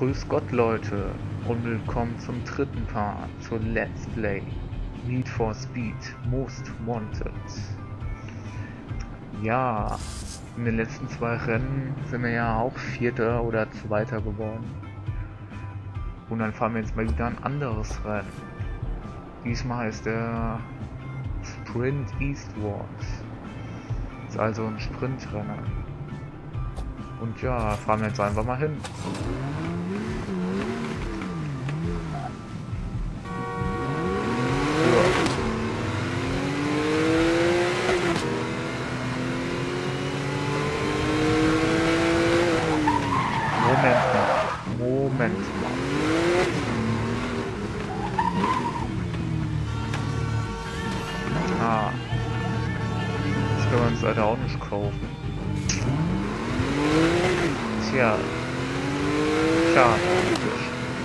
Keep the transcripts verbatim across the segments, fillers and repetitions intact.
Grüß Gott Leute und willkommen zum dritten Part zu Let's Play Need for Speed Most Wanted. Ja, in den letzten zwei Rennen sind wir ja auch Vierter oder Zweiter geworden. Und dann fahren wir jetzt mal wieder ein anderes Rennen. Diesmal ist der Sprint Eastwards. Ist also ein Sprintrennen. Und ja, fahren wir jetzt einfach mal hin. Moment mal. Moment mal. Ah. Das können wir uns leider auch nicht kaufen. Tja. Schade eigentlich.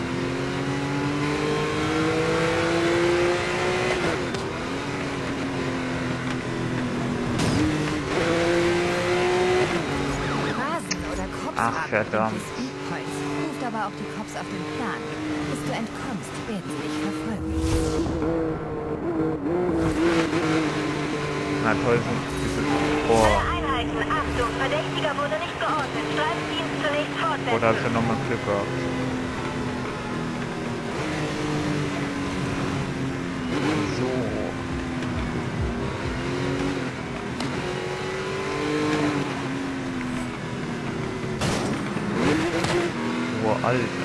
Ach, verdammt. Ruft aber auch die Cops auf den Plan. Bis du entkommst, werden sie dich verfolgen. Na toll, sind diese... Boah. Alle Einheiten, Achtung, Verdächtiger wurde nicht geordnet. Streifendienst zunächst fortsetzen. Boah, da hab ich ja nochmal Glück gehabt. So. Boah, Alter.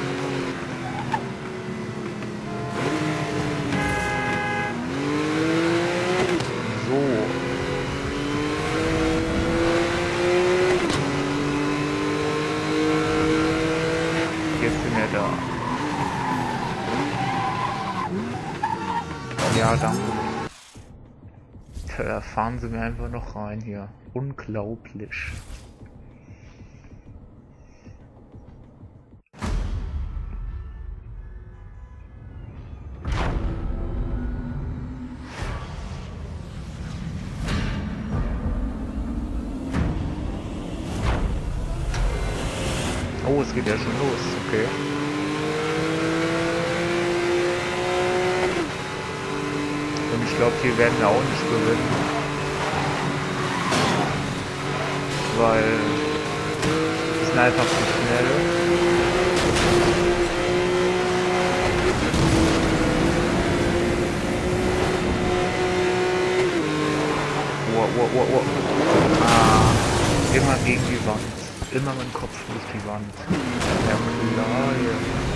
So. Jetzt sind wir da. Ja, danke. Da fahren sie mir einfach noch rein hier. Unglaublich. Oh, es geht ja schon los, okay. Und ich glaube, hier werden wir auch nicht gewinnen. Weil wir sind einfach zu schnell. Oh, oh, oh, oh. Ah, immer gegen die Wand. Immer mein Kopf durch die Wand. Ja, klar, ja.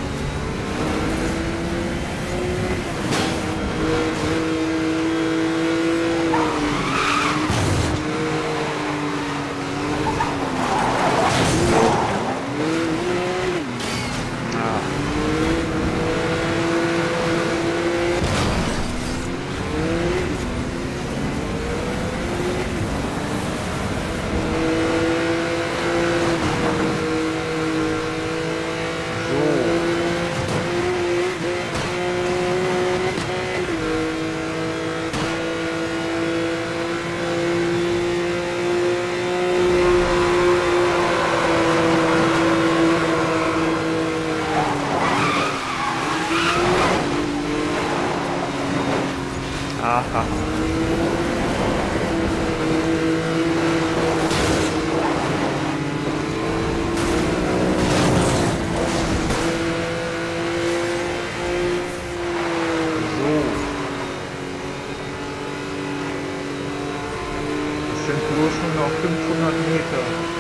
Aha. So. Es sind bloß nur noch fünfhundert Meter.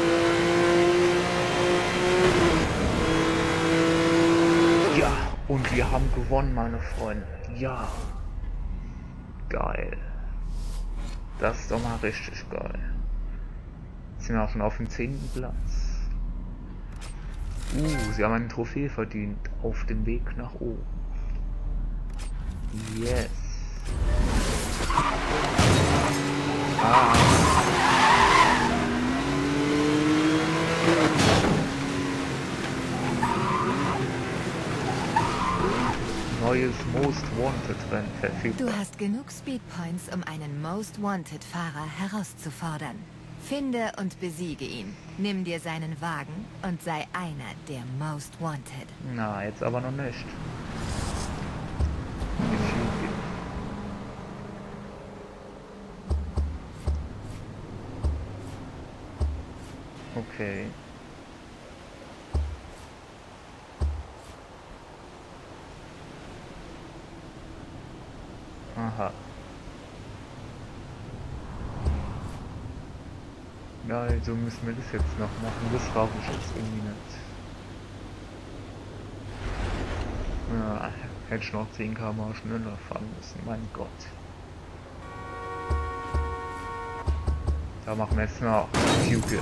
Ja, und wir haben gewonnen, meine Freunde. Ja. Geil. Das ist doch mal richtig geil. Jetzt sind wir auch schon auf dem zehnten Platz. Uh, sie haben eine Trophäe verdient. Auf dem Weg nach oben. Yes. Ah. Neues Most Wanted Rennen verfügbar. Du hast genug Speedpoints, um einen Most Wanted Fahrer herauszufordern. Finde und besiege ihn. Nimm dir seinen Wagen und sei einer der Most Wanted. Na, jetzt aber noch nicht. Okay. Aha. Ja, also müssen wir das jetzt noch machen. Das brauche ich jetzt irgendwie nicht. Ja, hätte ich noch zehn Kilometer pro Stunde schneller fahren müssen. Mein Gott. Da machen wir jetzt noch Fugue.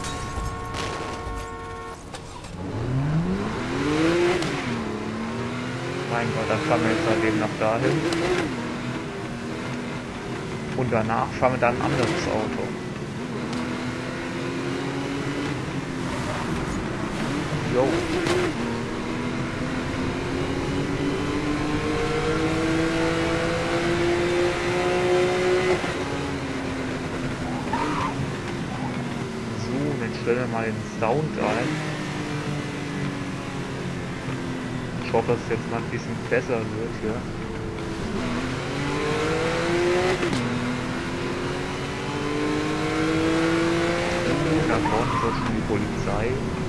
Mein Gott, dann fahren wir jetzt halt eben noch dahin. Und danach fahren wir dann ein anderes Auto. Jo. So, dann stellen wir mal den Sound ein. Ich hoffe, dass es jetzt mal ein bisschen besser wird hier. Da vorne ist auch schon die Polizei.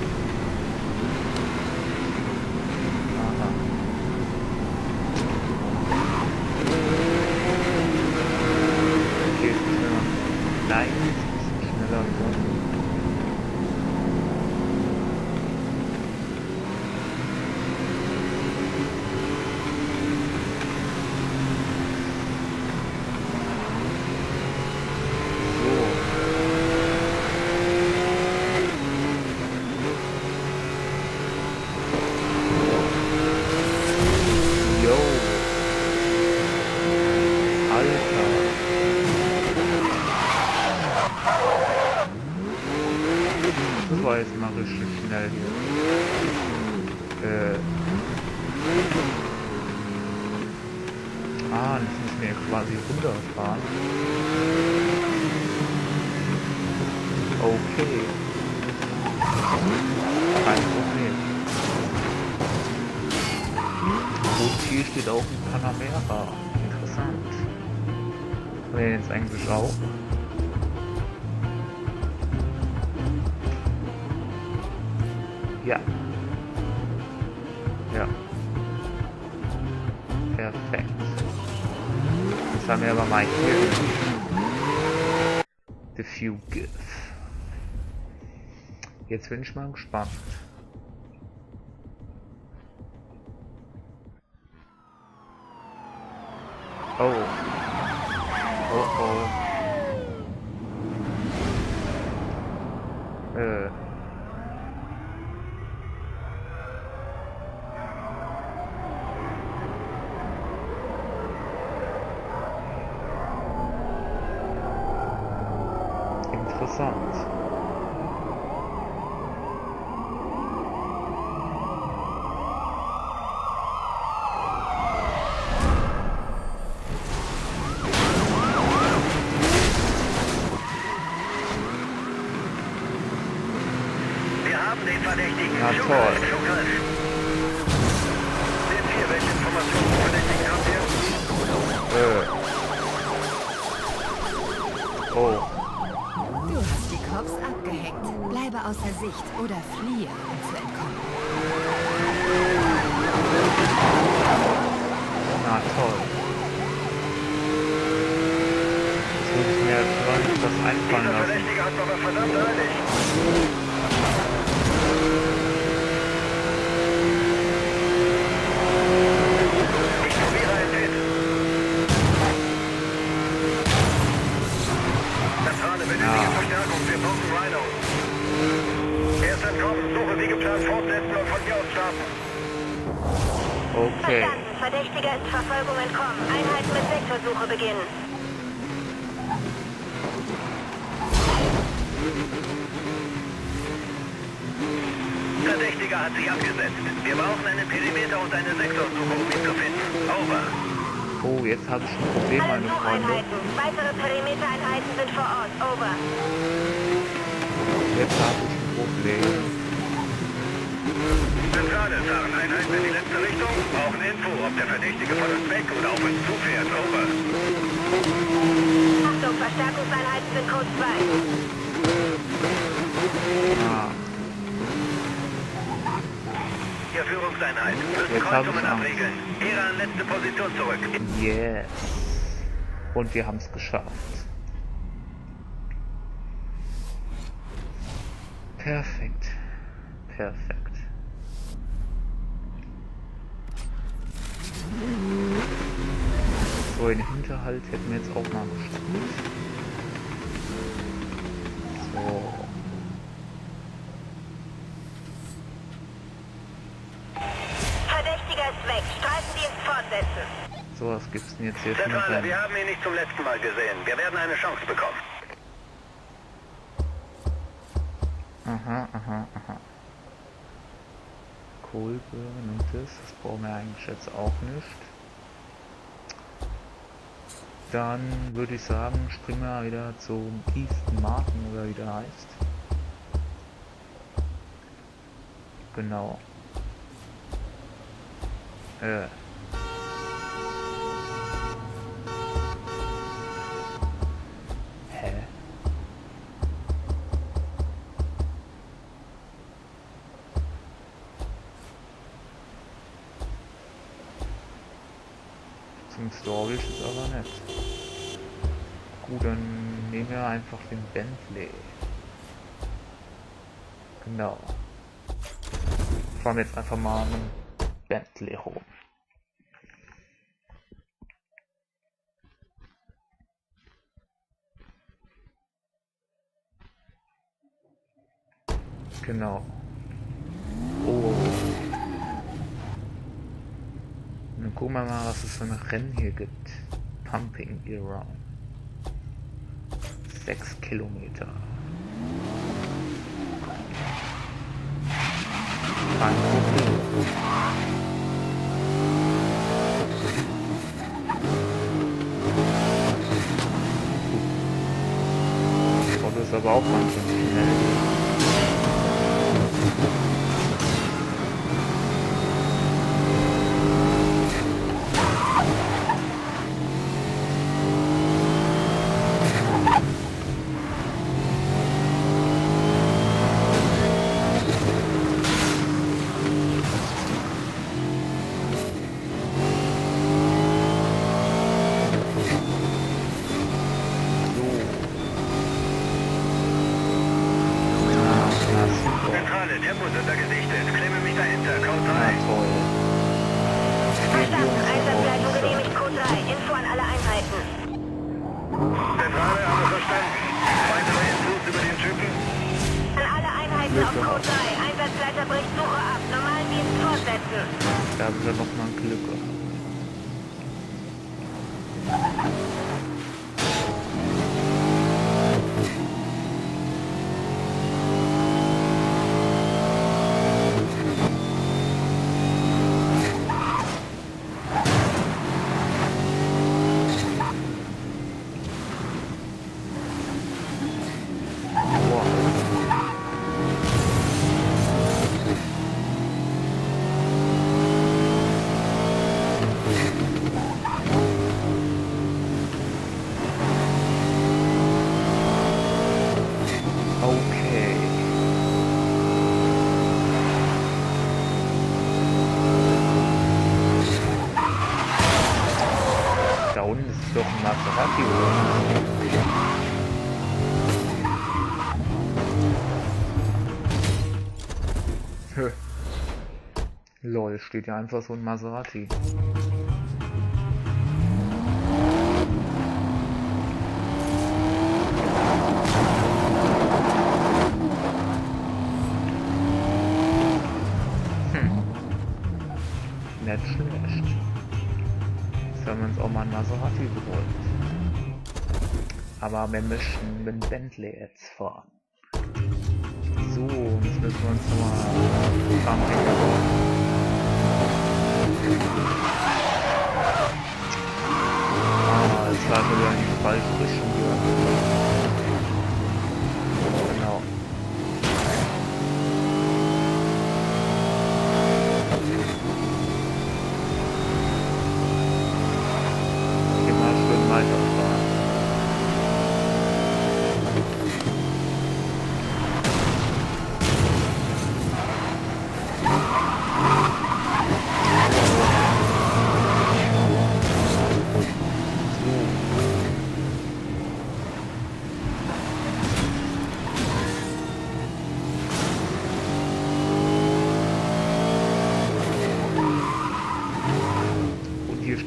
Aha. Okay, jetzt müssen wir noch nein, jetzt ein bisschen schneller werden. Das war jetzt mal richtig schnell hier. Äh. Ah, jetzt müssen wir quasi runterfahren. Okay. Kein Problem. Und hier steht auch ein Panamera. Interessant. Haben wir jetzt eigentlich auch? Ja. Ja. Perfekt. Jetzt haben wir aber mal hier The Fugue. Jetzt bin ich mal gespannt. Oh. Oh oh. Äh. Interessant. Wir haben den Verdächtigen. Na Zugriff, toll. Zugriff. Sind hier, welche Informationen zum Verdächtigen habt ihr? Äh. Oh. Du hast die Cops abgehängt. Bleibe außer Sicht oder fliehe, um zu entkommen. Na toll. Jetzt würde ich mir jetzt gar nicht das einfallen Dieser lassen. Verdächtige hat aber verdammt eilig. Ich probiere ein Hit. Zentrale, benötige Verstärkung. Wir brauchen Rhino. Er ist entkommen. Suche wie geplant fortsetzen und von hier aus starten. Okay. Verstanden. Verdächtiger ist Verfolgung entkommen. Einheit mit Sektorsuche beginnen. Verdächtiger hat sich abgesetzt. Wir brauchen einen Perimeter und eine Sektorsuche, um ihn zu finden. Over. Oh, jetzt habe ich ein Problem, Alle meine Freunde. Sucheinheiten. Weitere Perimetereinheiten sind vor Ort. Over. Jetzt habe ich ein Problem. Zentrale, fahren Einheiten in die letzte Richtung. Brauchen Info, ob der Verdächtige von uns weg oder auf uns zufährt. Over. Achtung, Verstärkungseinheiten sind Code zwei. Ah, Hier Führungseinheit. Müssen Jetzt hab Kreuzungen ich's Angst. abriegeln. Ihre an letzte Position zurück. yes. Und wir haben es geschafft. Perfekt. Perfekt. So, den Hinterhalt hätten wir jetzt auch mal gestellt. So. Verdächtiger ist weg. Streifendienst fortsetzen. So, was gibt's denn jetzt hier für eine Zentrale, Rennen? wir haben ihn nicht zum letzten Mal gesehen. Wir werden eine Chance bekommen. Aha, aha, aha. Kolbe und das, das brauchen wir eigentlich jetzt auch nicht. Dann würde ich sagen, springen wir wieder zum East Martin oder wie der heißt. Genau. Äh. Hä? Zum Storage ist aber nett. Gut, dann nehmen wir einfach den Bentley. Genau. Fahren wir jetzt einfach mal einen Bentley rum. Genau. Oh. Dann gucken wir mal, was es für ein Rennen hier gibt. Pumping Around. Sechs Kilometer. Kein Problem. Das Auto ist aber auch ganz schön schnell. Zentrale, Temposender gesichtet. Klemme mich dahinter. Code Na drei. toll. Verstanden. Einsatzleitung genehmigt Code drei. Info an alle Einheiten. Zentrale, haben wir verstanden. Weitere Infos über den Typen? An alle Einheiten auf Code drei. Einsatzleiter bricht Suche ab. Normalen Dienst fortsetzen. Da haben wir noch mal ein Glück gehabt. Okay. Da unten ist doch ein Maserati, oder? Lol, steht ja einfach so ein Maserati. Nicht schlecht. Jetzt haben wir uns auch mal ein Maserati geholt. Aber wir möchten mit dem Bentley jetzt fahren. So, jetzt müssen wir uns nochmal Pumping bauen. Ah, es war wieder in die falsche Richtung hier. Genau.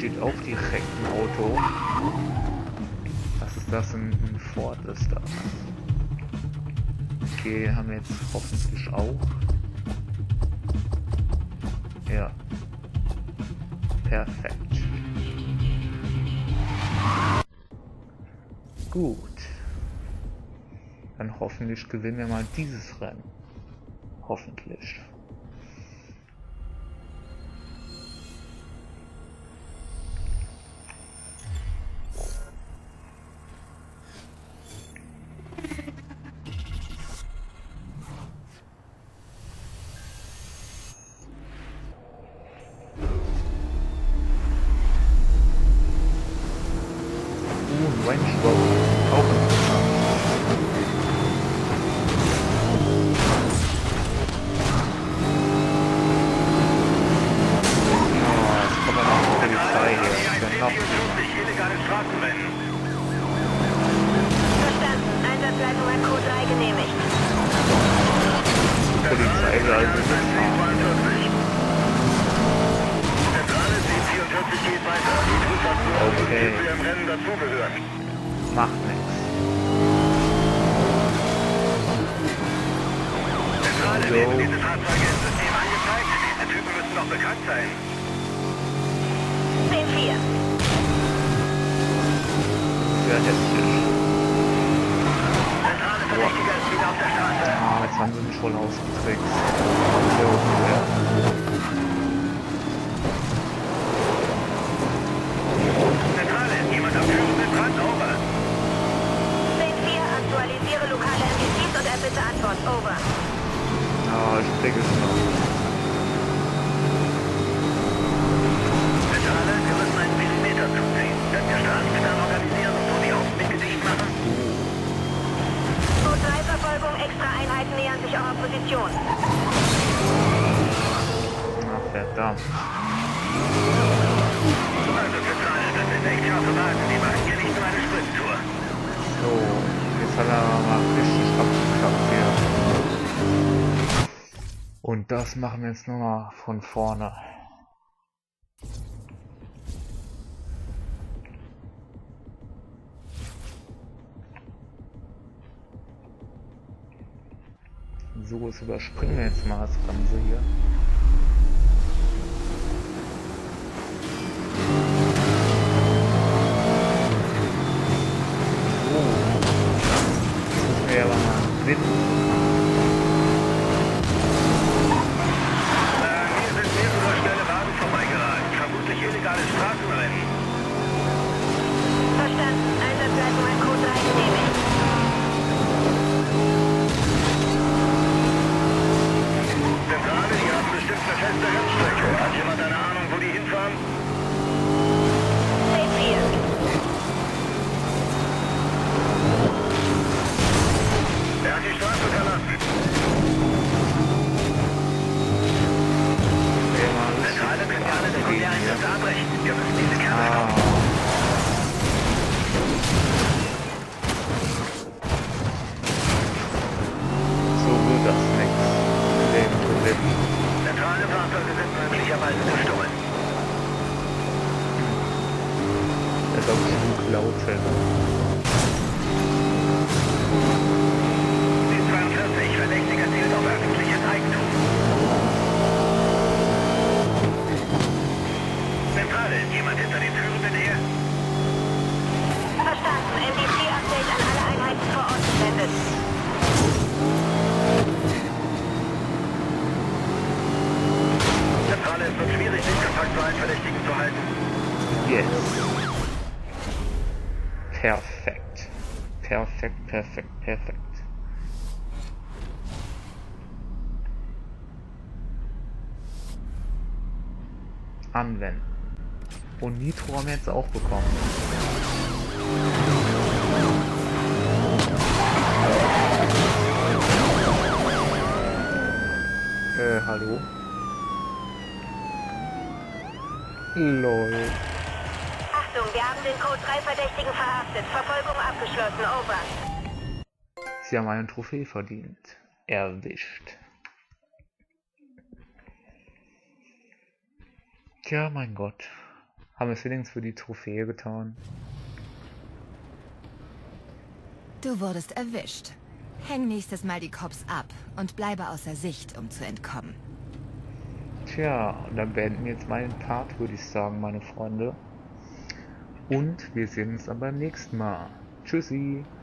steht auch direkt ein Auto. Was ist das? Ein, ein Ford ist das. Okay, den haben wir jetzt hoffentlich auch. Ja. Perfekt. Gut. Dann hoffentlich gewinnen wir mal dieses Rennen. Hoffentlich. Uh, Range Rover. Auch interessant. Illegales Straßenrennen. Verstanden. Einsatzleitung an Code drei genehmigt. Polizei soll also mitfahren. Zentrale zehn vierundvierzig geht weiter. Die Prüfaktionen Okay. die zu ihrem Rennen dazugehören. Macht nichts. Zentrale, So. werden diese Fahrzeuge im System angezeigt? Diese Typen müssen doch bekannt sein. zehn vier. Sehr hässlich. Zentrale Verdächtiger ist wieder auf der Straße. Ah, jetzt haben sie mich voll ausgetrickst. Sehr unfair. Zentrale, jemand am führenden Brand, over. zehn vier. Aktualisiere lokale M D Cs und erbitte Antwort. Over. Ah, ich krieg es noch. Zentrale, wir müssen einen Millimeter zuziehen. Können wir Straßensperren organisieren und so die Außenwege dicht machen? Code drei Verfolgung. Extra Einheiten nähern sich eurer Position. Na, verdammt. Also Zentrale, das sind echt scharfe Wagen. Die machen hier nicht nur eine Sprinttour. So, jetzt hat er mal richtig abgeklappt hier. Und das machen wir jetzt nur mal von vorne. So, jetzt überspringen wir jetzt mal das Ganze hier. So, jetzt müssen wir aber mal gewinnen. Äh, hier sind mehrere schnelle Wagen vorbeigeraten. Vermutlich illegales Straßenrennen. Verstanden. Einsatzleitung an Code drei genehmigt. Zentrale, die haben bestimmt eine feste Rennstrecke. Hat jemand eine Ahnung, wo die hinfahren? zehn vier. Er hat die Straße verlassen. Okay, mal ein Zentrale, können wir alle bisschen Sekundäreinsätze hier. abbrechen. Wir müssen diese Kerle Ah. stoppen. So wird das nichts. Den gewinnen. Zentrale Fahrzeuge sind möglicherweise gestohlen. Das ist auch schon laut. Die zweiundvierzig, Verdächtiger zielt auf öffentliches Eigentum. Zentrale, jemand hinter den Führenden her? Verstanden. M D C-Update an alle Einheiten vor Ort gesendet. Zentrale, es wird schwierig, den Kontakt zu allen Verdächtigen zu halten. Yes. Perfekt. Perfekt, perfekt, perfekt. Anwenden. Und Nitro haben wir jetzt auch bekommen. Äh, hallo? Lol. Achtung, wir haben den Code drei Verdächtigen verhaftet. Verfolgung abgeschlossen. Over. Sie haben eine Trophäe verdient. Erwischt. Tja, mein Gott. haben es wenigstens für die Trophäe getan. Du wurdest erwischt. Häng nächstes Mal die Cops ab und bleibe außer Sicht, um zu entkommen. Tja, und dann beenden wir jetzt meinen Part, würde ich sagen, meine Freunde. Und wir sehen uns dann beim nächsten Mal. Tschüssi!